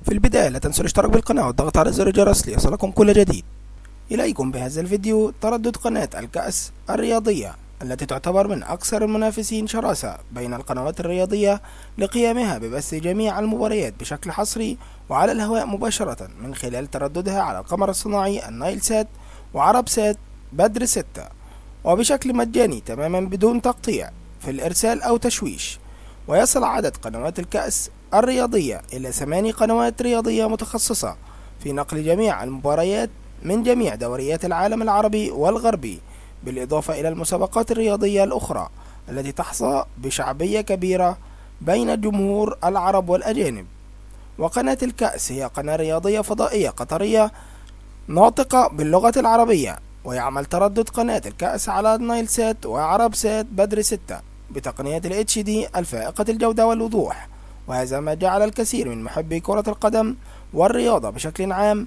في البداية لا تنسوا الاشتراك بالقناة والضغط على زر الجرس ليصلكم كل جديد. إليكم بهذا الفيديو تردد قناة الكأس الرياضية التي تعتبر من أكثر المنافسين شراسة بين القنوات الرياضية لقيامها ببث جميع المباريات بشكل حصري وعلى الهواء مباشرة من خلال ترددها على القمر الصناعي النايل سات وعرب سات بدر 6، وبشكل مجاني تماما بدون تقطيع في الإرسال أو تشويش. ويصل عدد قنوات الكأس الرياضية إلى 8 قنوات رياضية متخصصة في نقل جميع المباريات من جميع دوريات العالم العربي والغربي، بالإضافة إلى المسابقات الرياضية الأخرى التي تحظى بشعبية كبيرة بين الجمهور العرب والأجانب. وقناة الكأس هي قناة رياضية فضائية قطرية ناطقة باللغة العربية، ويعمل تردد قناة الكأس على النايل سات وعرب سات بدر 6 بتقنية ال HD الفائقة الجودة والوضوح، وهذا ما جعل الكثير من محبي كرة القدم والرياضة بشكل عام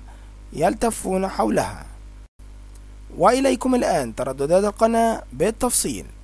يلتفون حولها. وإليكم الآن ترددات القناة بالتفصيل.